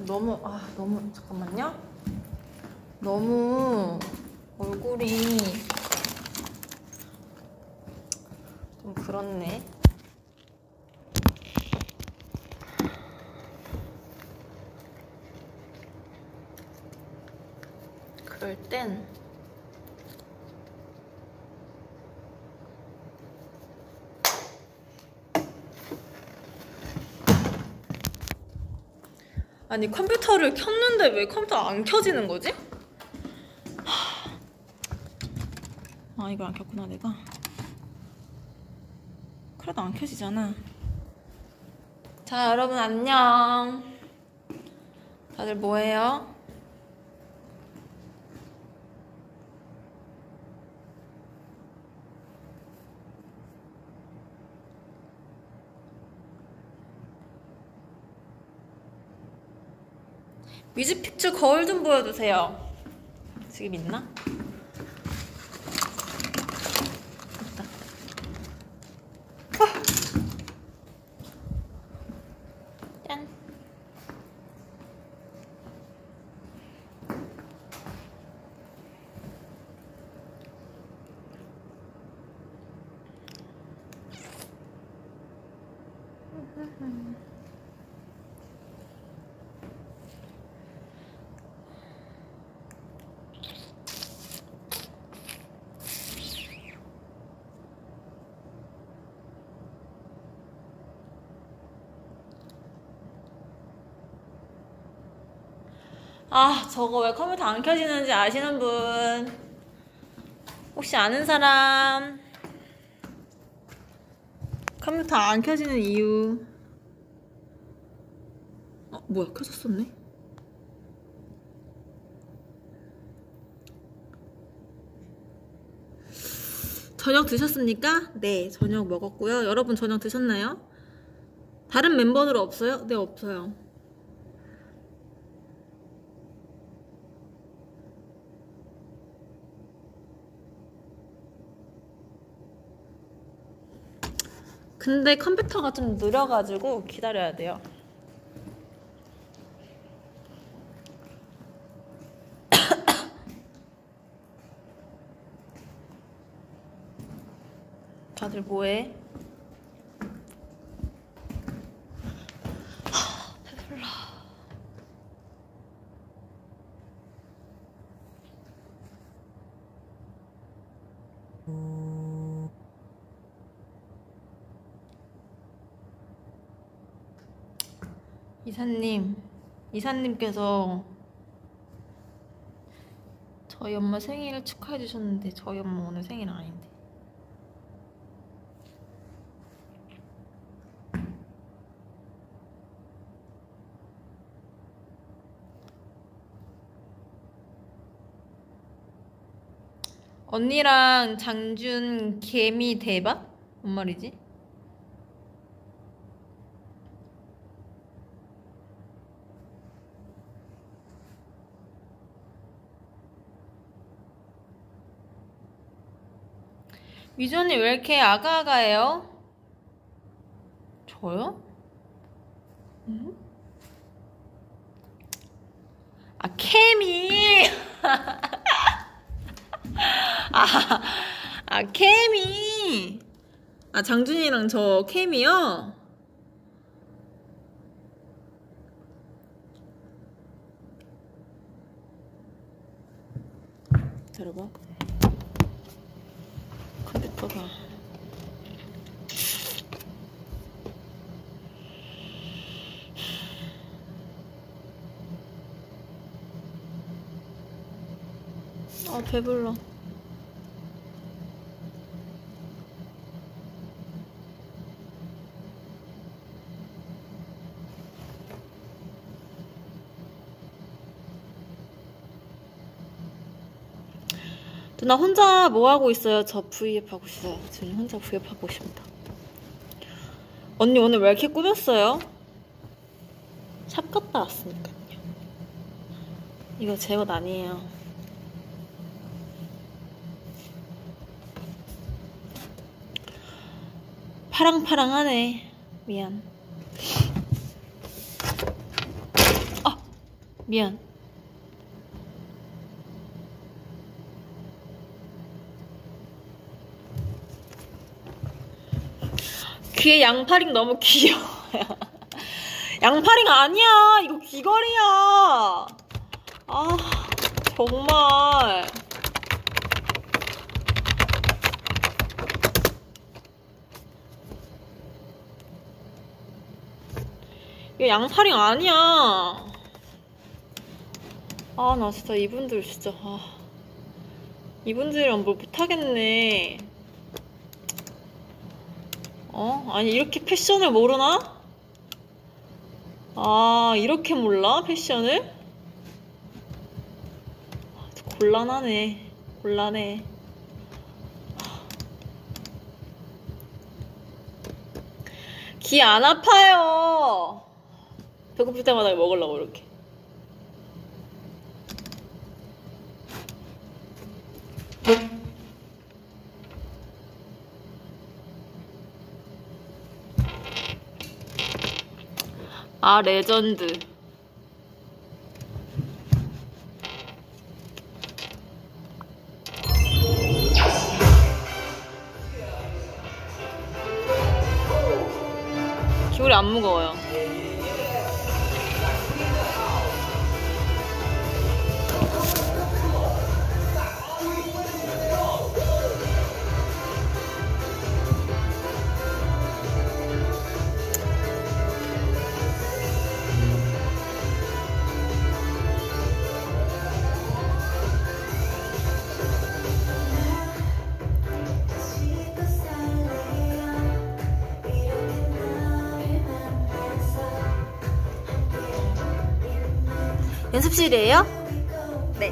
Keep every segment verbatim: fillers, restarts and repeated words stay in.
너무 아 너무 잠깐만요. 너무 얼굴이 좀 그렇네. 그럴 땐 아니 컴퓨터를 켰는데 왜 컴퓨터 안 켜지는 거지? 아 이걸 안 켰구나 내가. 그래도 안 켜지잖아. 자 여러분 안녕. 다들 뭐해요? 뮤직픽처 거울 좀 보여주세요. 지금 있나? 있다. 아. 짠. 아 저거 왜 컴퓨터 안 켜지는지 아시는 분? 혹시 아는 사람? 컴퓨터 안 켜지는 이유. 어 뭐야 켜졌었네? 저녁 드셨습니까? 네 저녁 먹었고요. 여러분 저녁 드셨나요? 다른 멤버들 없어요? 네 없어요. 근데 컴퓨터가 좀 느려가지고 기다려야 돼요. 다들 뭐해? 배불러. 이사님, 이사님께서 저희 엄마 생일을 축하해 주셨는데 저희 엄마 오늘 생일 아닌데. 언니랑 장준 개미 대박? 뭔 말이지? 미주 언니 왜 이렇게 아가아가해요? 저요? 응? 아 케미! 아, 아 케미! 아 장준이랑 저 케미요? 기다려봐. 컴퓨터가 아 배불러. 누나 혼자 뭐 하고 있어요? 저 브이앱 하고 있어요. 저는 혼자 브이앱 하고 있습니다. 언니 오늘 왜 이렇게 꾸몄어요? 샵 갔다 왔으니까요. 이거 제 옷 아니에요. 파랑파랑하네. 미안. 아 미안. 귀에 양파링 너무 귀여워요. 양파링 아니야. 이거 귀걸이야. 아, 정말. 이거 양파링 아니야. 아, 나 진짜 이분들 진짜. 아, 이분들이랑 뭘 못하겠네. 어? 아니, 이렇게 패션을 모르나? 아, 이렇게 몰라? 패션을? 곤란하네. 곤란해. 귀 안 아파요. 배고플 때마다 먹으려고 이렇게. 아, 레전드. 귀걸이 안 무거워요. 연습실이에요? 네.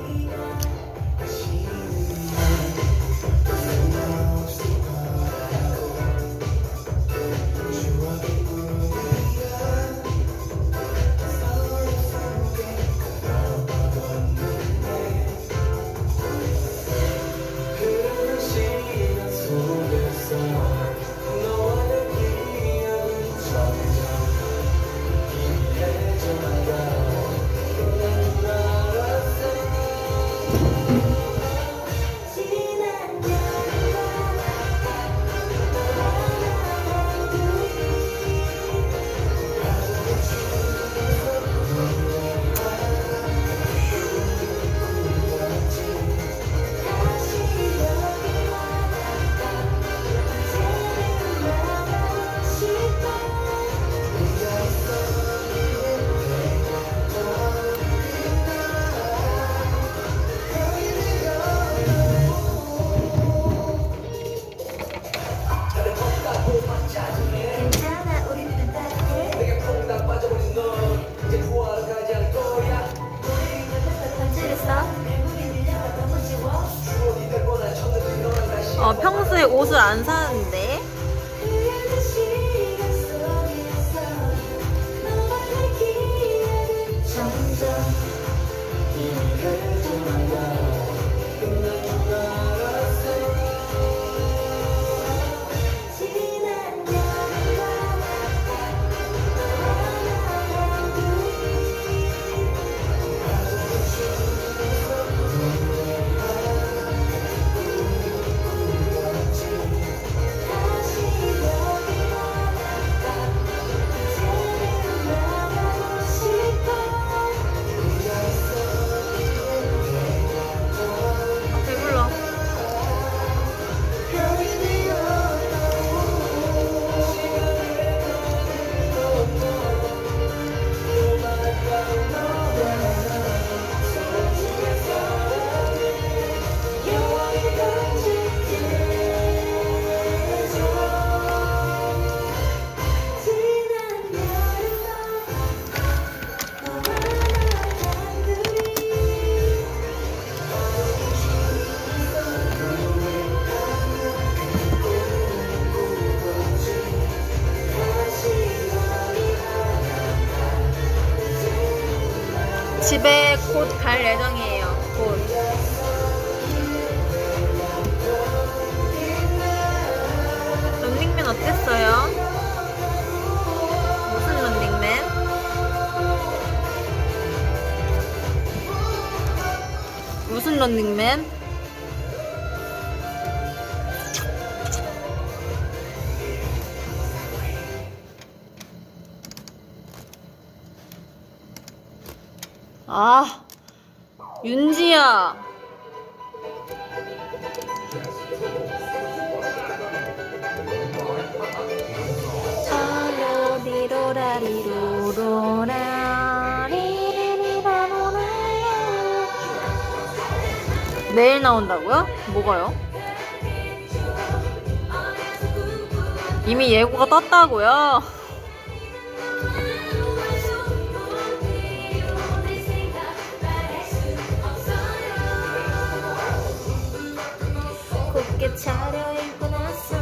어, 평소에 옷을 안 사는데. 집에 곧 갈 예정이에요. 곧. 런닝맨 어땠어요? 무슨 런닝맨? 런닝맨. 아, 윤지야. 내일 나온다고요? 뭐가요? 이미 예고가 떴다고요? 곱게 차려입고 나서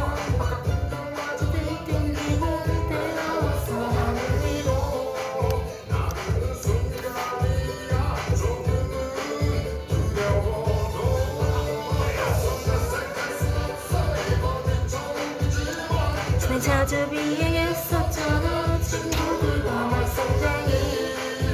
자주 비행했었잖아. 친구들과 말썽쟁이.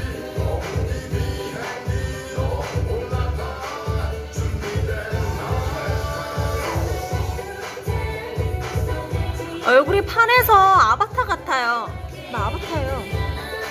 얼굴이 판에서 아바타 같아요. 나 아바타예요.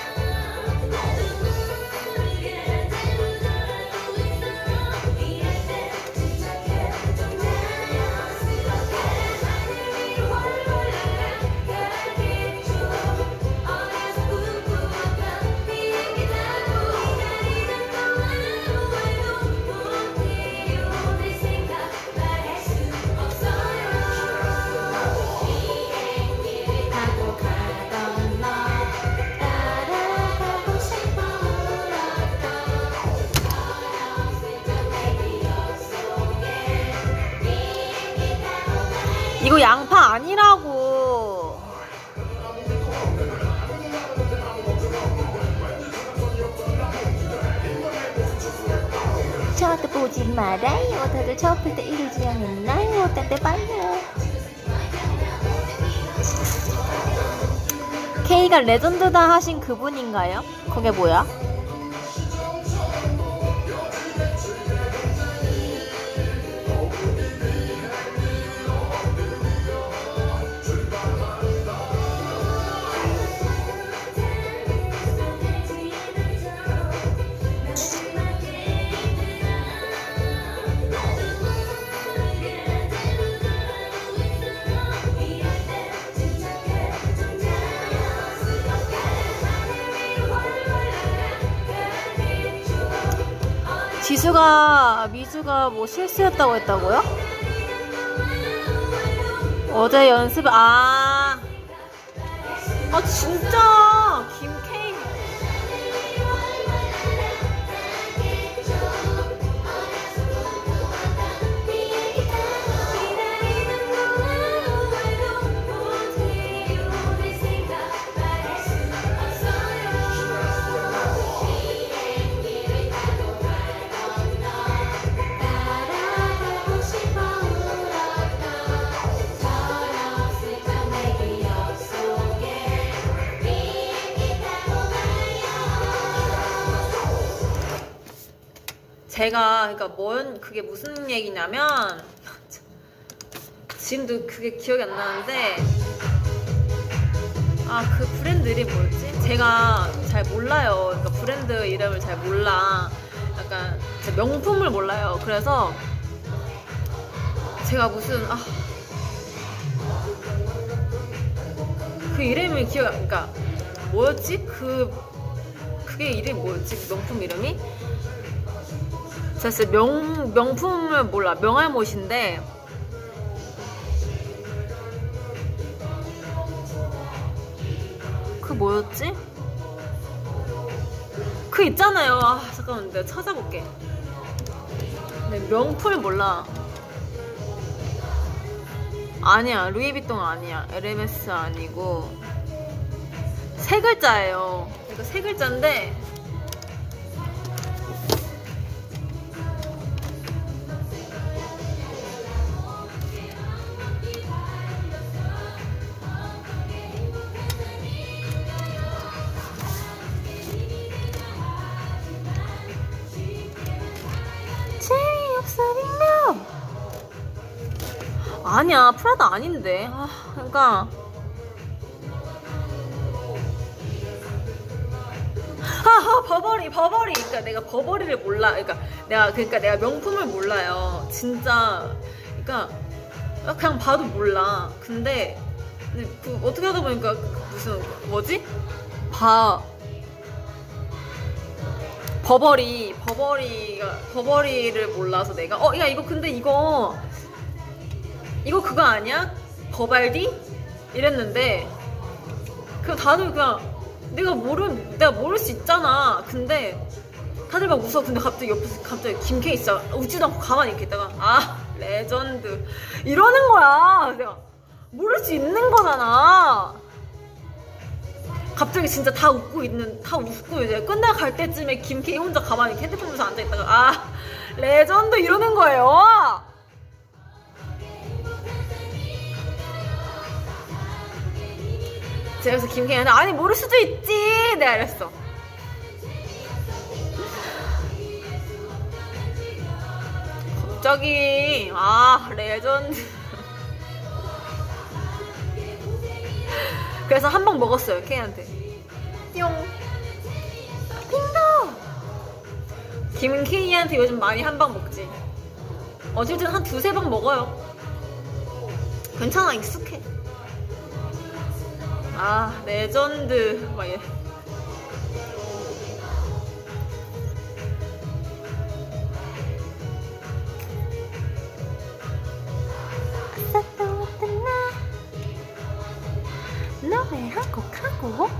이거 양파 아니라고. 쳐다보지 말아요. 다들 접을 때 이러지 않았나요? 딴 데 봐요. K가 레전드다 하신 그분인가요? 그게 뭐야? 지수가 미주가 뭐 실수했다고 했다고요? 어제 연습 아, 아 진짜 김케이 제가 그러니까 뭔 그게 무슨 얘기냐면 지금도 그게 기억이 안 나는데 아 그 브랜드 이름이 뭐였지? 제가 잘 몰라요. 그러니까 브랜드 이름을 잘 몰라. 약간 명품을 몰라요. 그래서 제가 무슨 아 그 이름이 기억 안 그러니까 뭐였지? 그 그게 이름이 뭐였지? 그 명품 이름이? 제가 진짜 명, 명품을 몰라. 명알못인데 그 뭐였지? 그 있잖아요. 아 잠깐만 내가 찾아볼게. 네, 명품을 몰라. 아니야 루이비통 아니야. 엘엠에스 아니고 세 글자예요. 이거 세 글자인데 아니야, 프라다 아닌데. 아, 그러니까 하하, 버버리, 버버리. 그러니까 내가 버버리를 몰라. 그러니까 내가 그러니까 내가 명품을 몰라요. 진짜. 그러니까 그냥 봐도 몰라. 근데 그 어떻게 하다 보니까 무슨 뭐지? 봐. 버버리, 버버리가 버버리를 몰라서 내가 어, 야 이거 근데 이거 이거 그거 아니야? 버발디? 이랬는데 그 다들 그냥 내가 모르 내가 모를 수 있잖아. 근데 다들 막 웃어. 근데 갑자기 옆에서 갑자기 김케이 진짜 웃지도 않고 가만히 이렇게 있다가 아 레전드 이러는 거야. 내가 모를 수 있는 거잖아. 갑자기 진짜 다 웃고 있는 다 웃고 이제 끝나갈 때쯤에 김케이 혼자 가만히 핸드폰 보면서 앉아있다가 아 레전드 이러는 거예요. 제가 그래서 김케이한테 아니 모를 수도 있지 내가 이랬어. 갑자기 아 레전드. 그래서 한 방 먹었어요 케이한테. 뿅 핑도 김케이한테 요즘 많이 한 방 먹지. 어쨌든 한 두세 방 먹어요. 괜찮아 익숙해. 아 레전드 막 이래. 노래 한 곡 하고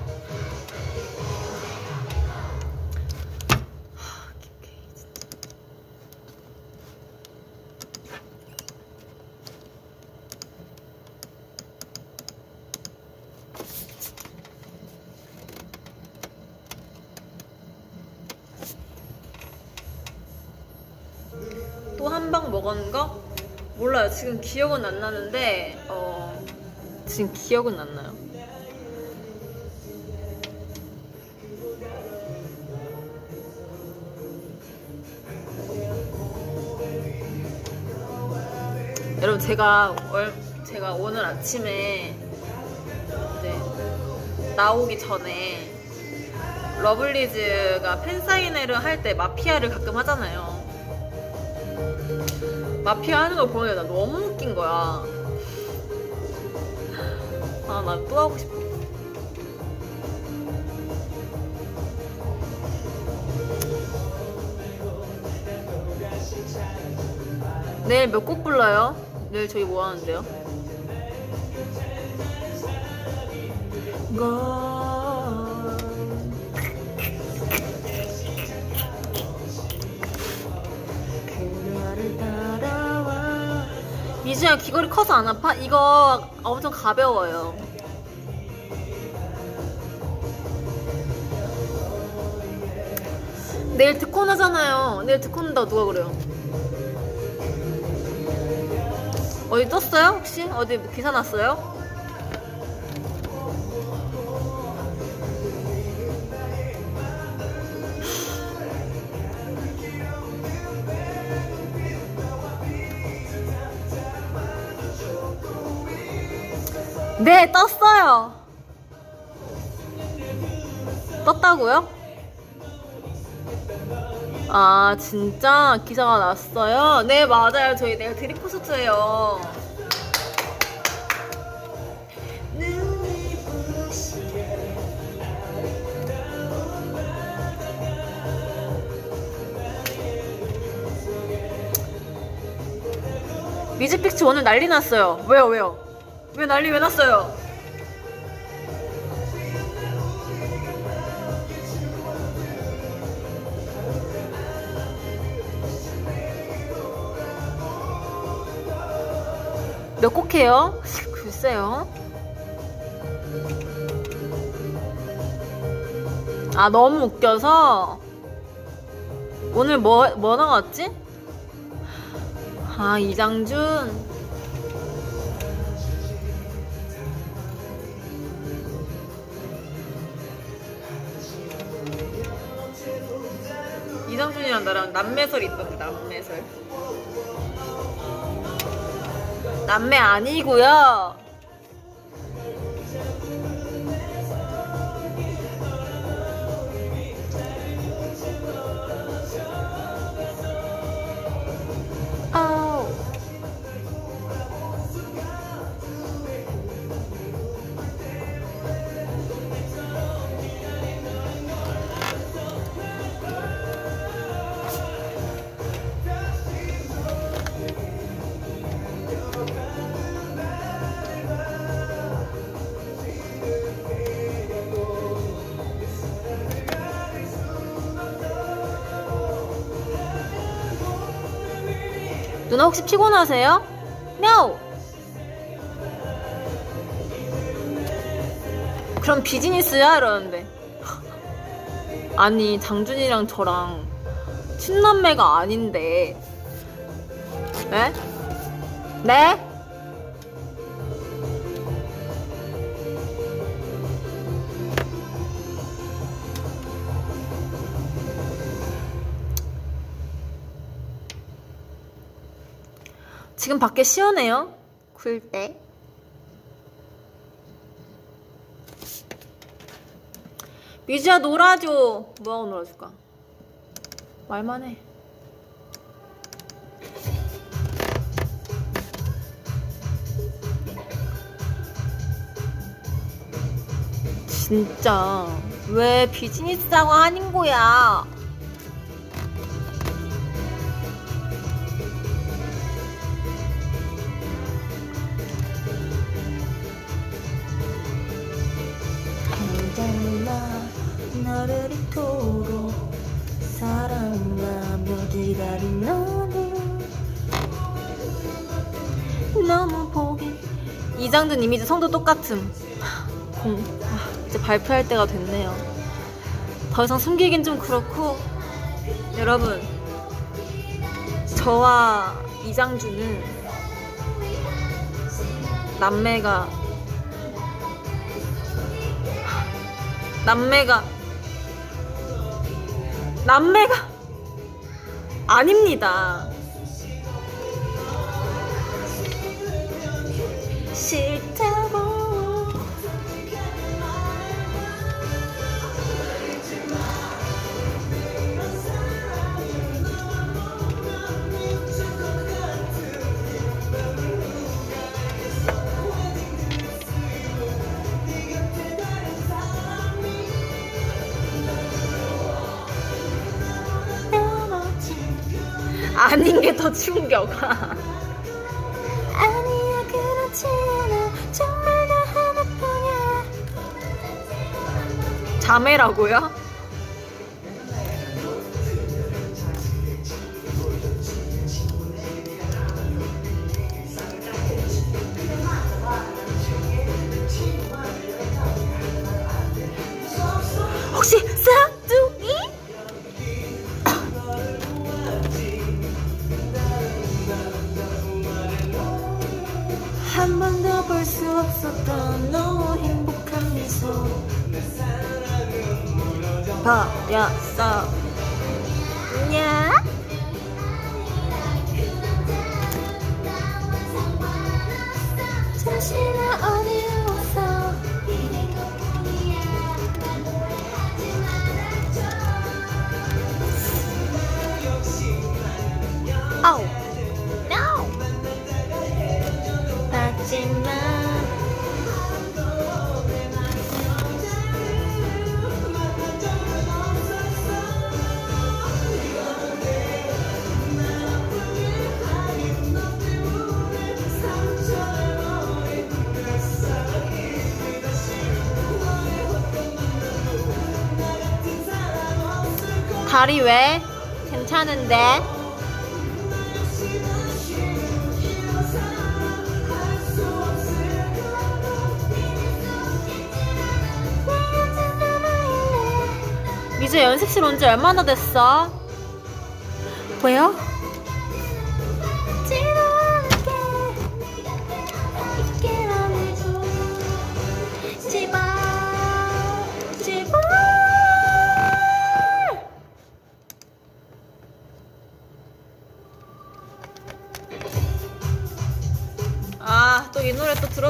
또 한 방 먹은 거? 몰라요. 지금 기억은 안 나는데 어 지금 기억은 안 나요. 여러분 제가 얼, 제가 오늘 아침에 이제 나오기 전에 러블리즈가 팬사인회를 할 때 마피아를 가끔 하잖아요. 마피아 하는 거 보면 나 너무 웃긴 거야. 아, 나 또 하고 싶어. 내일 몇 곡 불러요? 내일 저희 뭐 하는데요? 미주야 귀걸이 커서 안 아파? 이거 엄청 가벼워요. 내일 드콘 하잖아요. 내일 드콘 한다고 누가 그래요? 어디 떴어요? 혹시? 어디 기사 났어요? 네, 떴어요. 떴다고요? 아, 진짜? 기사가 났어요? 네, 맞아요. 저희 내일 드립 콘서트예요. 뮤직픽처 오늘 난리 났어요. 왜요, 왜요? 왜 난리 왜 났어요? 몇 곡 해요? 글쎄요. 아, 너무 웃겨서 오늘 뭐, 뭐 나왔지? 아, 이장준. 이장준이랑 나랑 남매설 있던데. 남매설 남매 아니고요. 아우. 누나 혹시 피곤하세요? No! 그럼 비즈니스야? 이러는데 아니 장준이랑 저랑 친남매가 아닌데 네? 네? 지금 밖에 시원해요? 굴 때. 미주야 놀아줘. 뭐하고 놀아줄까? 말만 해. 진짜 왜 비즈니스라고 하는 거야? 너를 이토록 사랑하며 기다린 너는 너무 보기. 이장준 이미지 성도 똑같음. 공, 아, 이제 발표할 때가 됐네요. 더 이상 숨기긴 좀 그렇고 여러분 저와 이장준은 남매가 남매가 남매가 아닙니다. 싫다고. 아닌 게 더 충격. 아니야 그렇지 않아 정말 나 하나뿐이야. 자매라고요? 혹시 쌍둥이? 한 번도 볼 수 없었던 너무 행복한 미소 버렸어 냐? 자신은 어디로 왔어? 아우 no 하지만 다리 왜? 괜찮은데? 미주 연습실 온 지 얼마나 됐어? 왜요? 제발 제발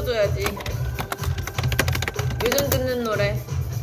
불러줘야지. 요즘 듣는 노래.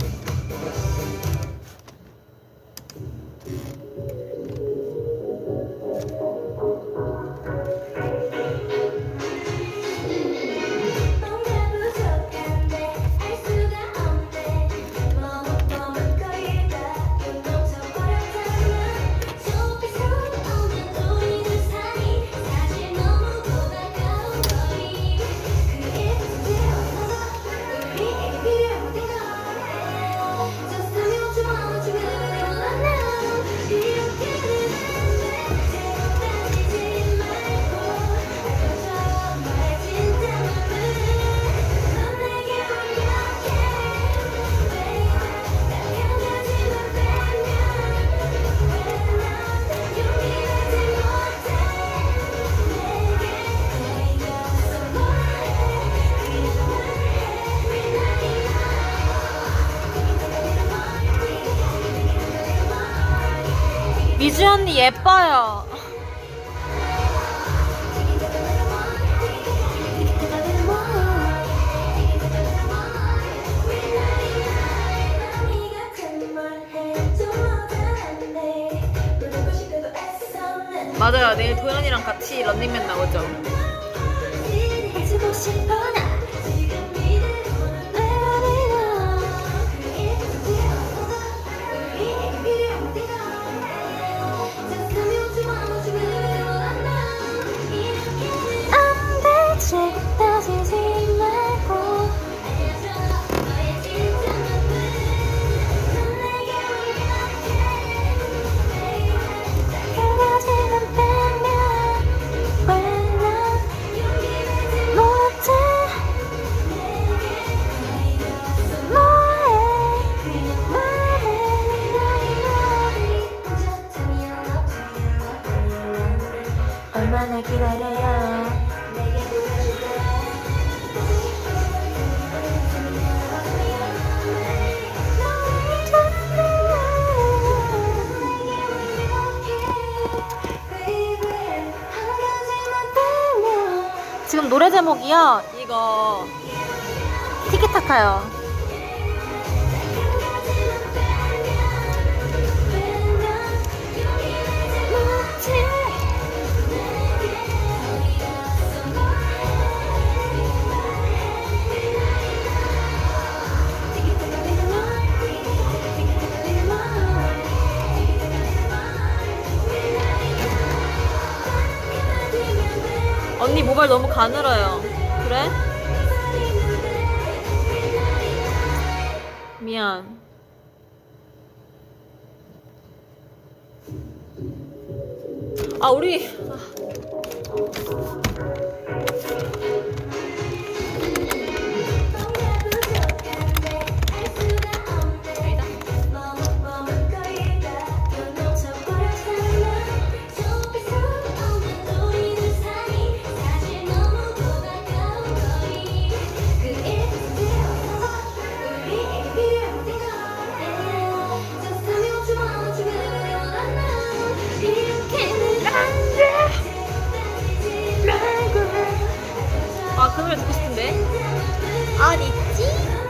미주 언니 예뻐요. 맞아요. 내일 도현이랑 같이 런닝맨 나오죠. 얼마나 기다려요. 지금 노래 제목이요. 이거 티키타카요. 언니 모발 너무 가늘어요. 그래? 미안. 아 우리 아. 아, 그 노래 듣고 싶은데. 어딨지?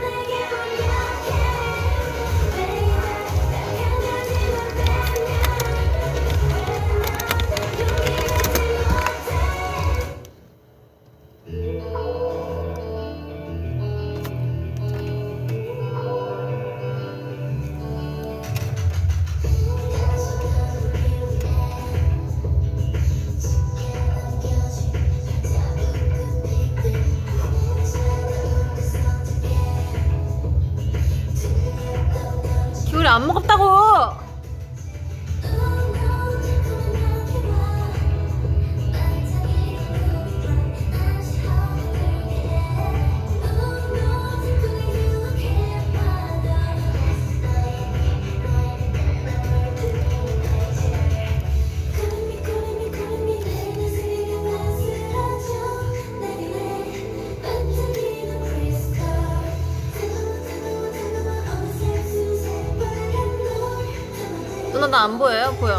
귤이 안 먹었다고! 누나 나 안 보여요? 보여.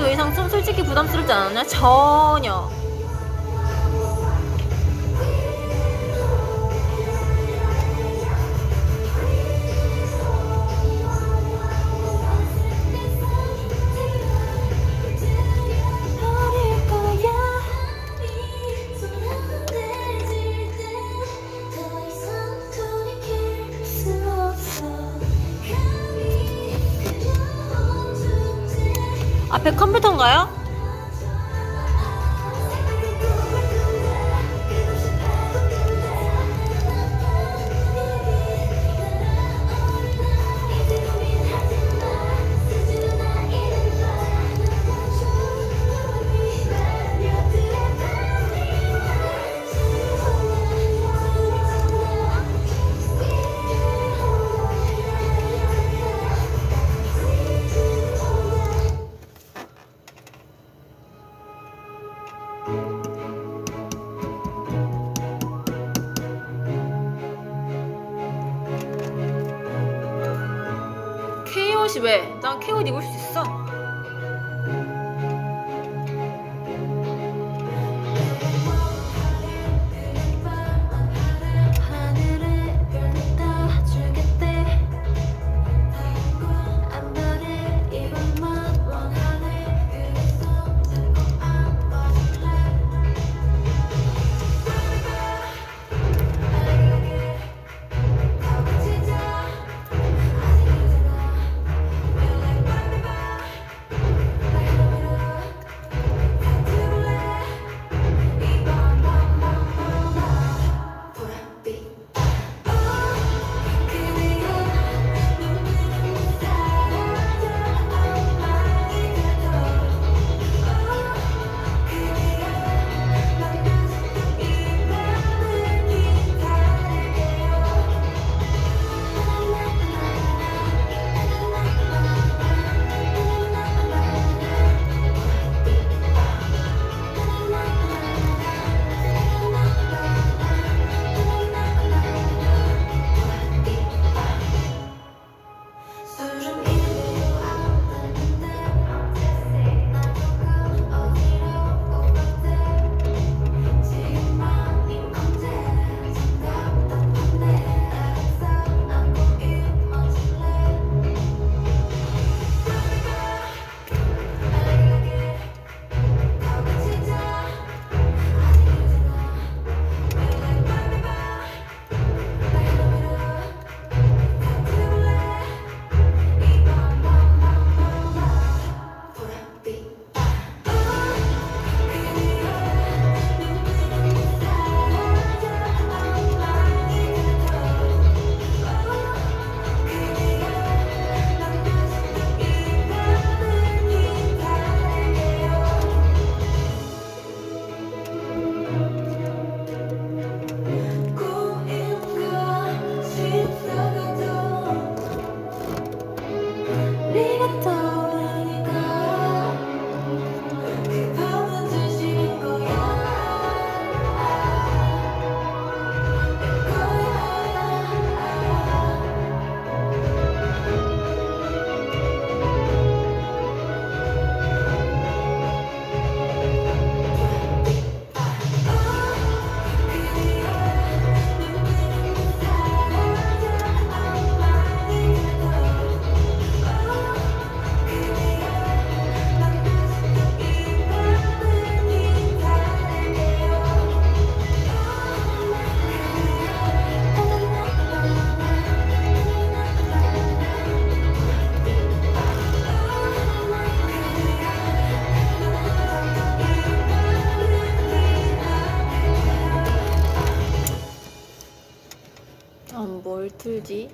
의상 좀 솔직히 부담스럽지 않았냐? 전혀. 앞에 컴퓨터인가요? K옷이 왜? 난 K옷 입을 수 있어. 뭘 틀지?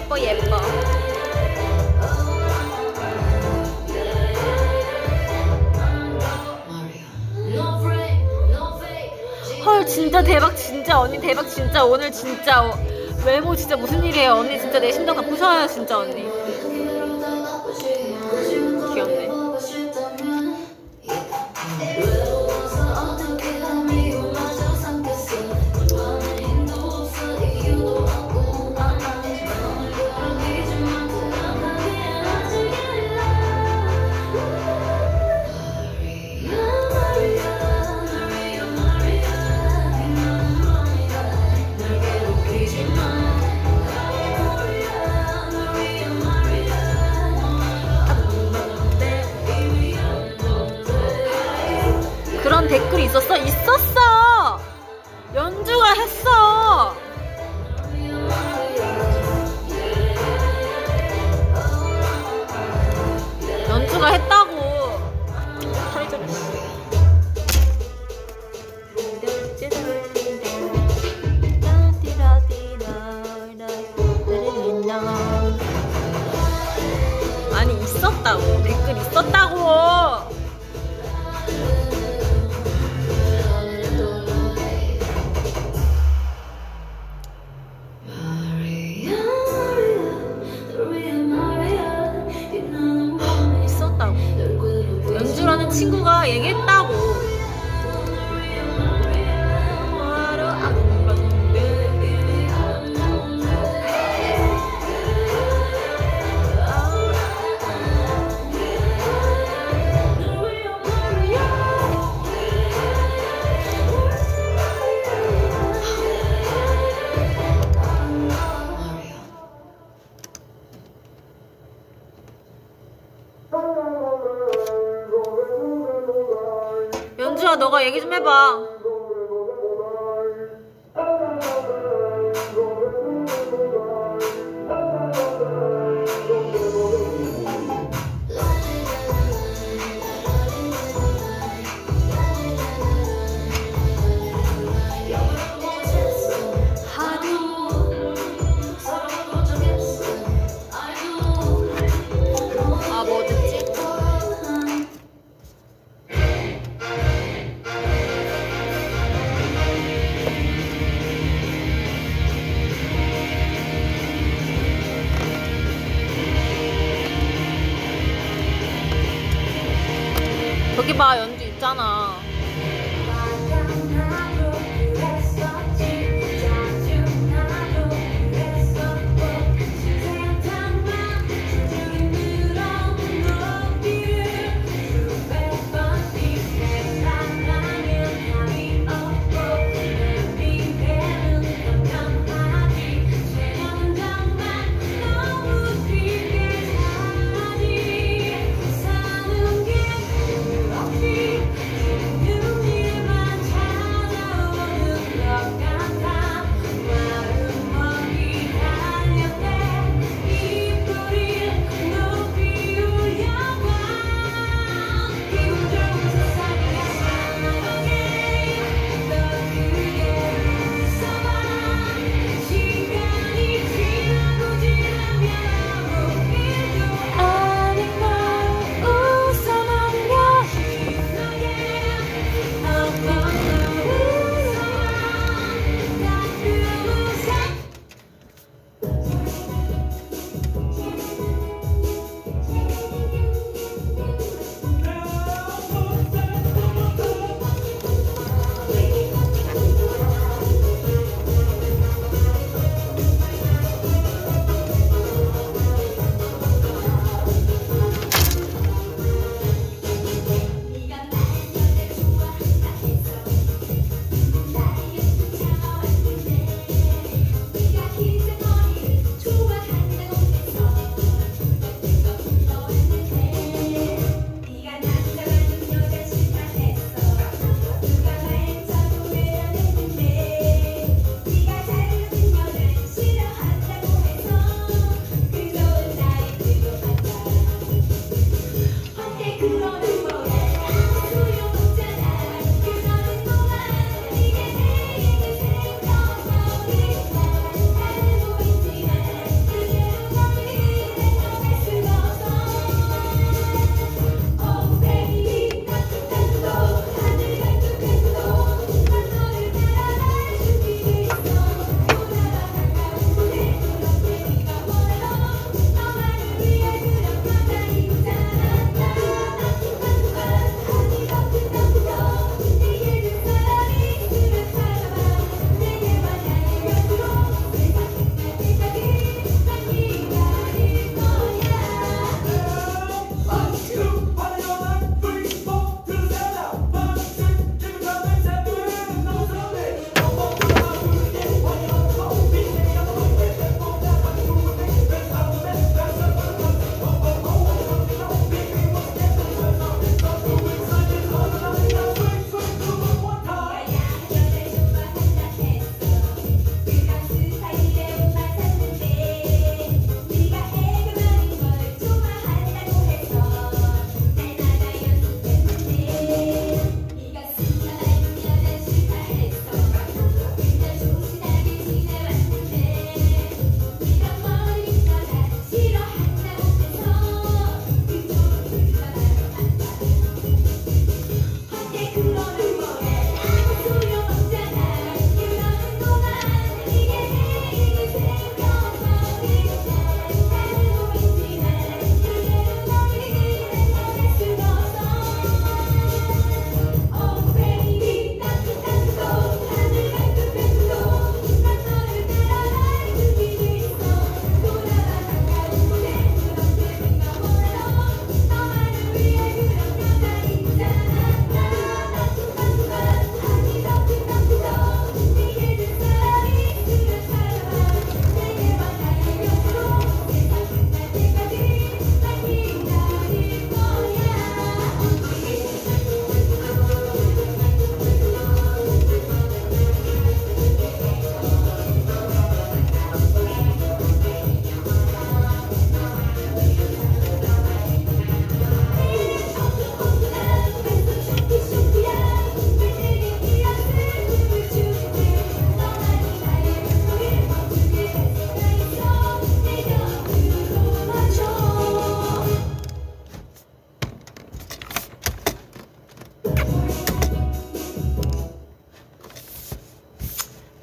예뻐 예뻐. 헐 진짜 대박 진짜 언니 대박 진짜 오늘 진짜 어, 외모 진짜 무슨 일이에요 언니 진짜 내 심장 다 부셔요 진짜 언니. 귀엽네. 그런 댓글이 있었어? 있었어! 연주가 했어! 연주가 했다고! 아니 있었다고! 댓글 있었다고! 연주라는 친구가 얘기했다고. 연주야 너가 얘기 좀 해봐. 아 뭐 듣지? 저기 봐 연주 있잖아. Be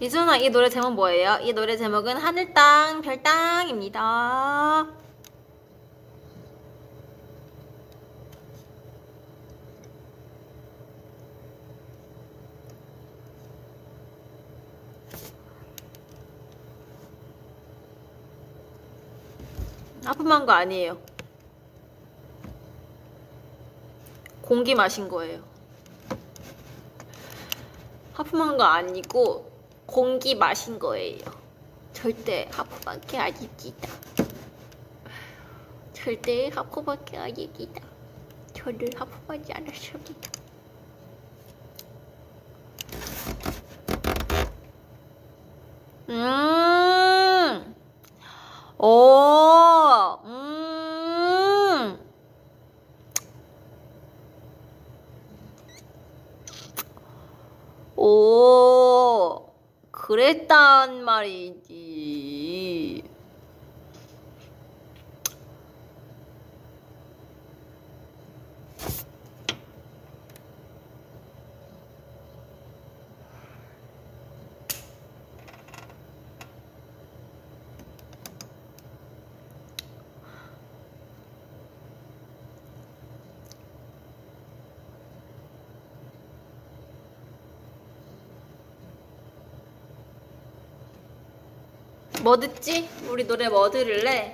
이준아, 이 노래 제목 뭐예요? 이 노래 제목은 하늘땅 별땅입니다. 하품한 거 아니에요. 공기 마신 거예요. 하품한 거 아니고 공기 마신 거예요. 절대 하품밖에 아닙니다. 절대 하품밖에 아닙니다. 저는 하품하지 않았습니다. 음, 오, 음. 오, 그랬단 말이지. 뭐 듣지? 우리 노래 뭐 들을래?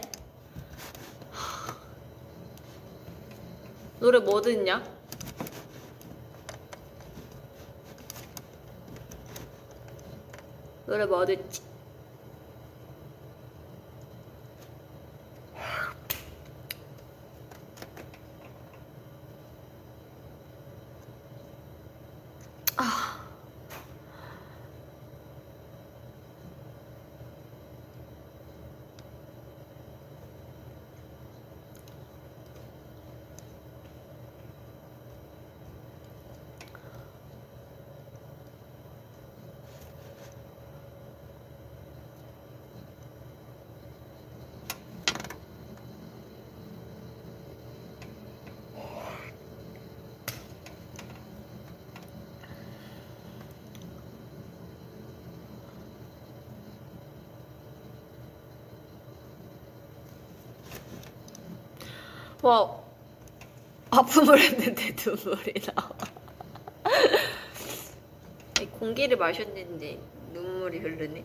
노래 뭐 듣냐? 노래 뭐 듣지? 아. 와, 아픔을 했는데 눈물이 나와. 공기를 마셨는데 눈물이 흐르네.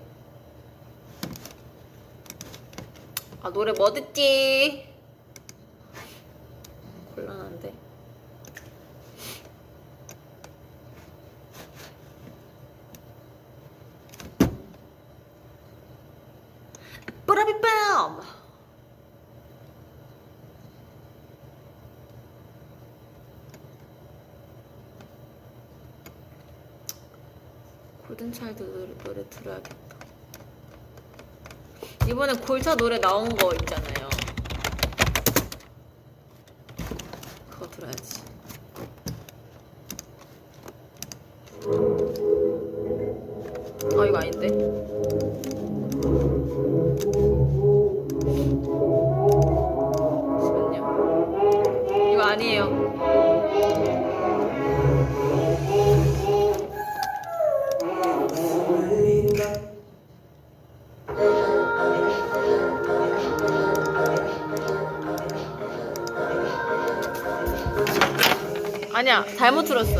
아, 노래 뭐 듣지? 곤란한데. 뿌라비밤! 골든차일드 노래, 노래 들어야겠다. 이번에 골차 노래 나온 거 있잖아요. 그거 들어야지. 아, 이거 아닌데? 잠시만요. 이거 아니에요. 아니야, 잘못 들었어.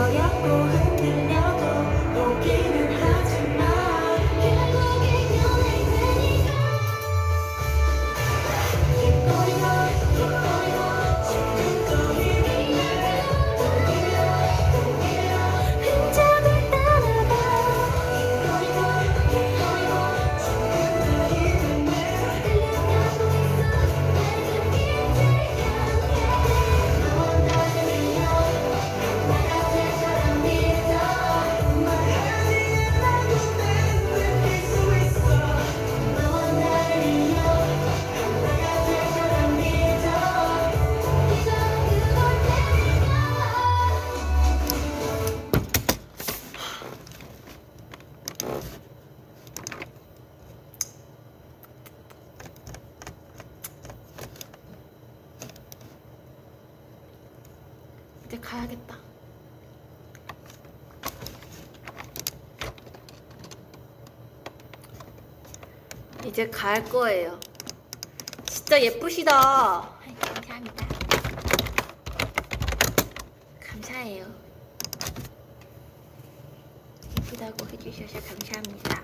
이제 가야겠다. 이제 갈 거예요. 진짜 예쁘시다. 아이, 감사합니다. 감사해요. 예쁘다고 해주셔서 감사합니다.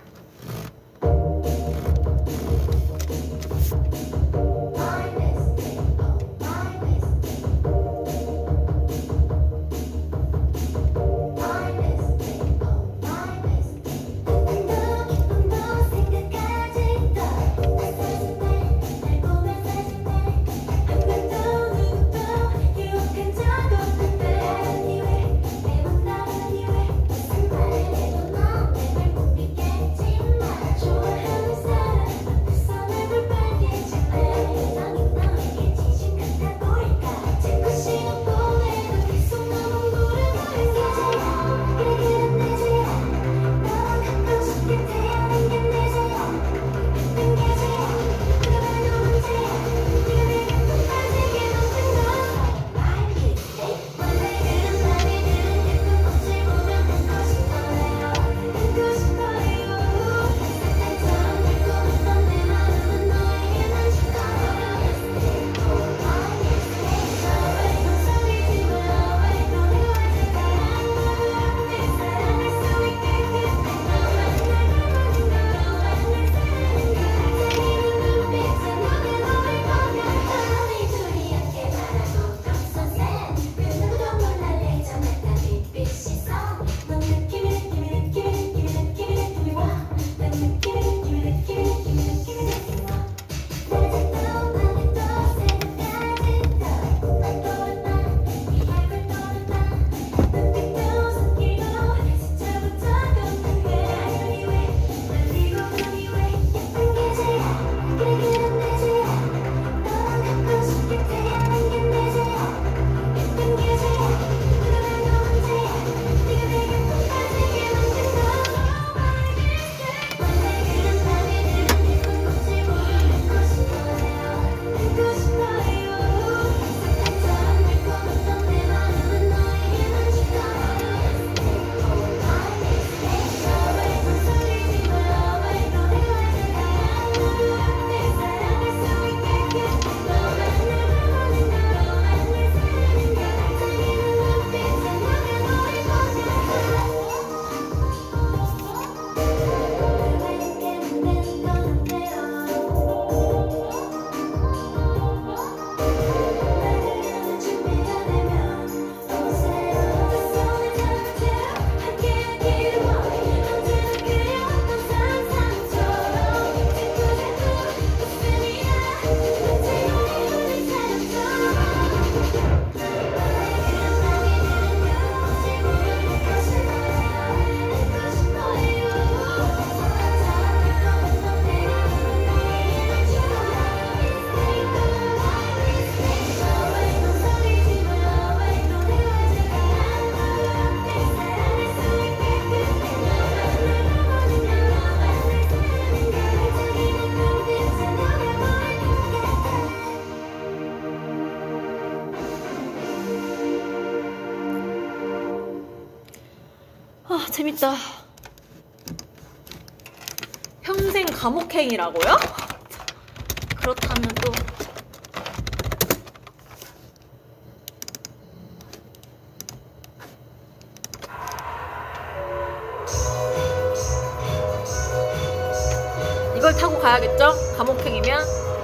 아, 재밌다. 평생 감옥행이라고요? 그렇다면 또 불을 타고 가야겠죠? 감옥행이면.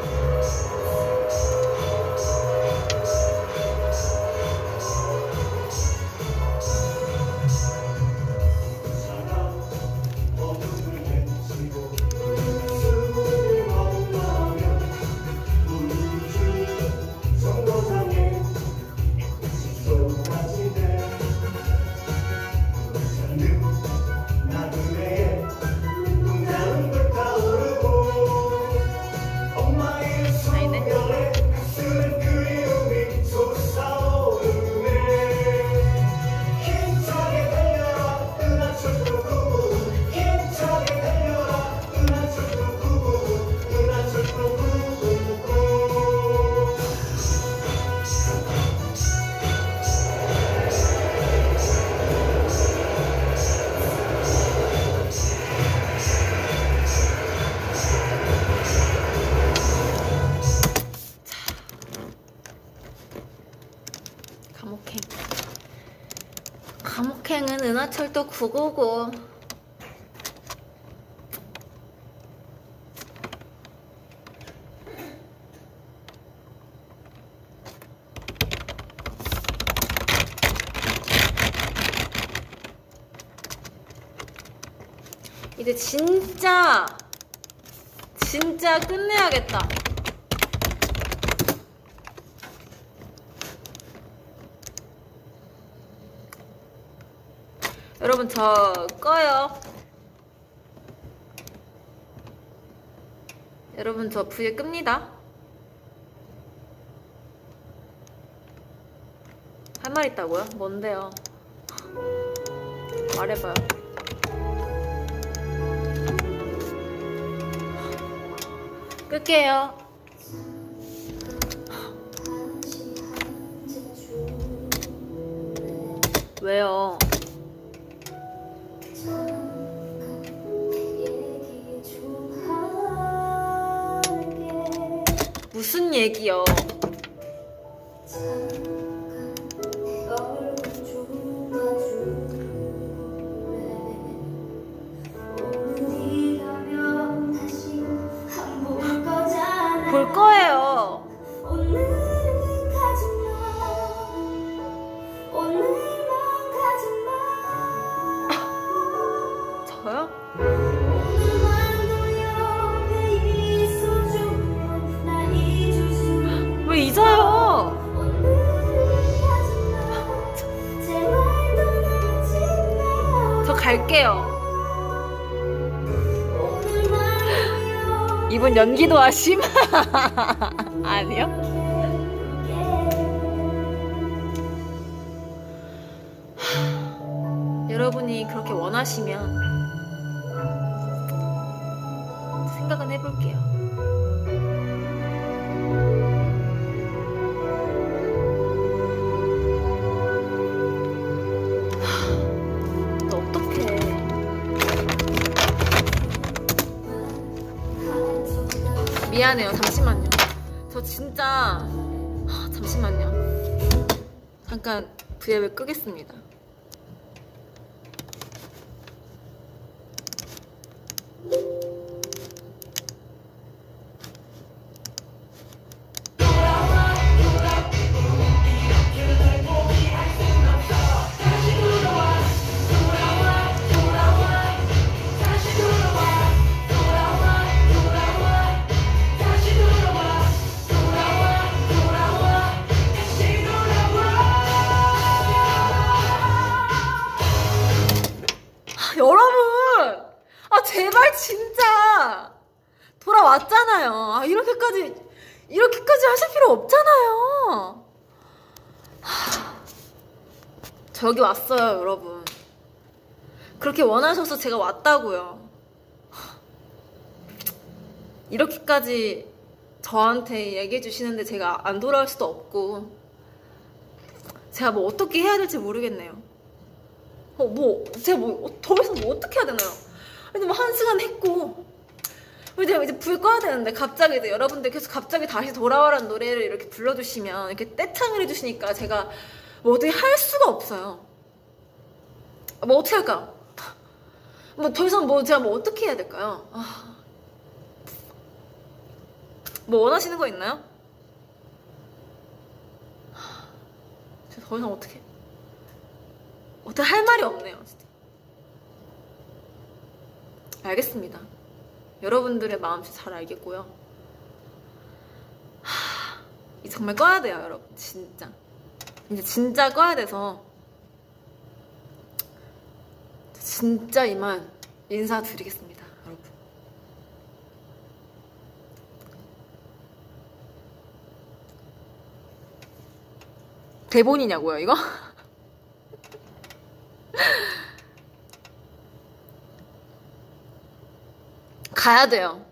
감옥행. 감옥행은 은하철도 구구구. 이제 진짜 진짜 끝내야겠다. 여러분 저 꺼요. 여러분 저 부에 끕니다. 할 말 있다고요? 뭔데요? 말해봐요. 끌게요. 왜요? 무슨 얘기요? 볼 거예요. 저요? 왜 잊어요? 저 갈게요. 이분 연기도 하심? 아니요? 여러분이 그렇게 원하시면 생각은 해볼게요. 너 어떡해. 미안해요. 잠시만요. 저 진짜 잠시만요. 잠깐 브이앱을 끄겠습니다. 여러분! 아 제발 진짜! 돌아왔잖아요. 아 이렇게까지 이렇게까지 하실 필요 없잖아요. 하, 저 여기 왔어요 여러분. 그렇게 원하셔서 제가 왔다고요. 하, 이렇게까지 저한테 얘기해 주시는데 제가 안 돌아올 수도 없고 제가 뭐 어떻게 해야 될지 모르겠네요. 어, 뭐, 제가 뭐, 더 이상 뭐 어떻게 해야 되나요? 이제 뭐 한 시간 했고, 이제, 이제 불 꺼야 되는데, 갑자기 이제 여러분들 계속 갑자기 다시 돌아와라는 노래를 이렇게 불러주시면, 이렇게 떼창을 해주시니까 제가 뭐 어떻게 할 수가 없어요. 뭐 어떻게 할까요? 뭐 더 이상 뭐 제가 뭐 어떻게 해야 될까요? 아, 뭐 원하시는 거 있나요? 제가 더 이상 어떻게 어떻게 할 말이 없네요 진짜. 알겠습니다. 여러분들의 마음 진짜 잘 알겠고요. 하, 이제 정말 꺼야 돼요 여러분. 진짜 이제 진짜 꺼야 돼서 진짜 이만 인사드리겠습니다 여러분. 대본이냐고요 이거? 가야 돼요.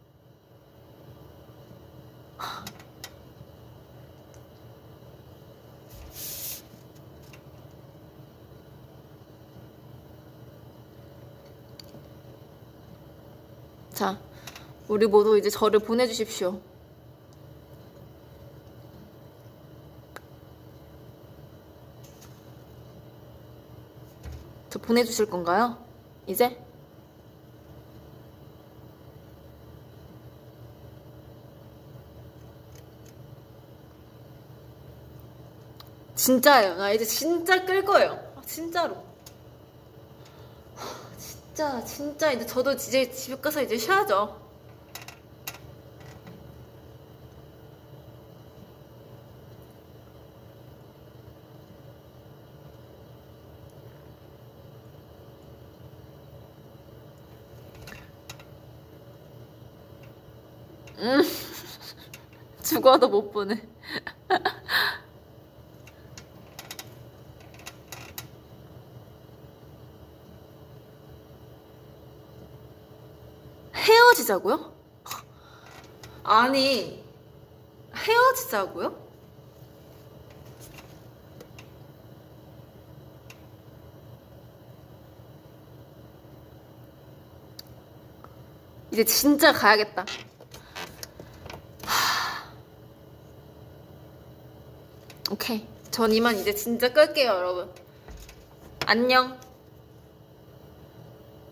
자, 우리 모두 이제 저를 보내주십시오. 저 보내주실 건가요? 이제? 진짜예요. 나 이제 진짜 끌 거예요. 아, 진짜로. 진짜 진짜 이제 저도 이제 집에 가서 이제 쉬어야죠. 음 죽어도 못 보내. 헤어지자고요? 아니 헤어지자고요? 이제 진짜 가야겠다. 하... 오케이 전 이만 이제 진짜 끌게요 여러분. 안녕.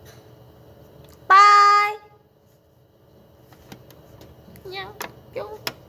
빠이. 안녕. 뿅.